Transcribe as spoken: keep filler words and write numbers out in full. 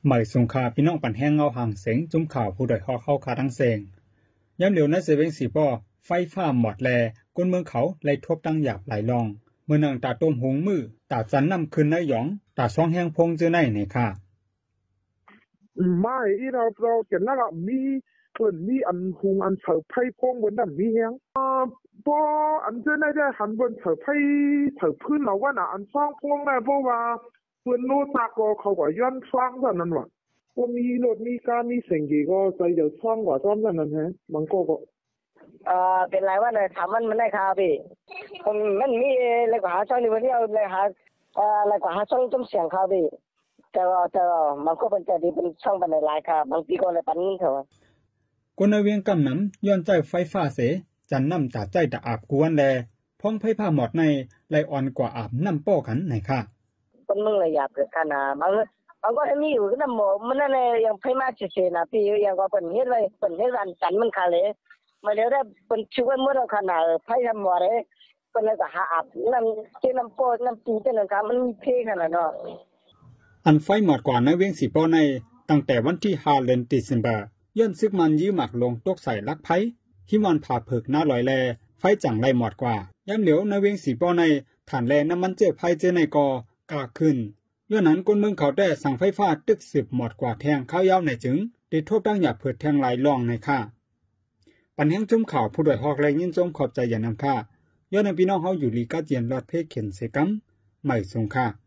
หมายสงคาพี่น้องปั่นแห้งเงาห่างเสียงจุ้มข่าวผู้โดยหอเข้าคาทั้งเสียงย้ำเหลียวในเซเว่นสีป้อไฟฟ้าหมดแลก้นเมืองเขาไล่ทบตั้งหยาบไหลลองเมื่อนางตาต้มหงมือตาจันนำคืนนายหยองตาซ่องแห้งพงเจอในในค่ะไม่อีเราเราเห็นแล้วก็มีเพิ่นมีอันหุงอันเสือไผ่พงบนนั้นมีแห้งอ่าพออันเจอในได้หันบนเสือไผ่เสือพื้นเราว่าน่ะอันซ่องพงได้เพราะว่าเพิ่นโน้ตากเขาก็ย้อนฟังเท่านั้นว่ะก็มีรถมีการมีสิ่งที่ก็ใจเดือดฟังกว่าซ้อมเท่านั้นฮะบางก็ก็เอ่อเป็นไรว่าเลยถามมันมันได้ข่าวพี่ผมมันมีอะไรกว่าหาช่องนี้วันนี้เอาเลยหาเอ่ออะไรกว่าหาช่องต้มเสียงข่าวพี่แต่ว่าแต่ว่ามันก็เป็นใจดีเป็นช่องบันไดลายค่ะบางทีก็เลยปันนี้เถอะคนในเวียงกำน้ำย้อนใจไฟฟ้าเสจันน้ำตาใจตาอาบกวนแลพ้องไผ่ผ้าหมดในไลอ่อนกว่าอาบน้ำป้อกันไหนค่ะคนมึงเลยอยากเกิดขนาดบางบางก็มีอยู่ก็น้ำหมอมันนั่นเลยยังไผ่มาเฉยๆนะพี่ยังก็เป็นเฮ็ดไว้เป็นเฮ็ดวันจันมันคาเลยมาเดี๋ยวได้เป็นช่วยเมื่อเราขนาดไผ่ทำหมอเลยเป็นอะไรก็หาอาบน้ำเจ้าน้ำป้อน้ำจีเป็นอะไรมันมีเพขนาดเนาะอันไฟหมดกว่าในเวียงสีป้อในตั้งแต่วันที่ห้าเดือนตุลาคมย้อนซึกมันยื้อหมักลงตกใส่ลักไผ่หิมอนผ่าเผือกหน้าลอยแลไฟจังไรหมดกว่าย้ำเหลียวในเวียงสีป้อในฐานแลน้ำมันเจ็บไผ่เจในกอกาขึ้นย้อนนั้นคนเมืองเขาได้สั่งไฟฟ้าตึกสิบหมดกว่าแทงข้าวยาวในจึงได้ทบตั้งหยาบเผือดแทงลายล่องในค่าปันแห้งจุ่มข่าวผู้โดยหอกแรงยินจมขอบใจอย่านำค่าย้อนในพี่น้องเขาอยู่ลีกาเจียนรอดเพศเขียนเสกัมไม่สงค่า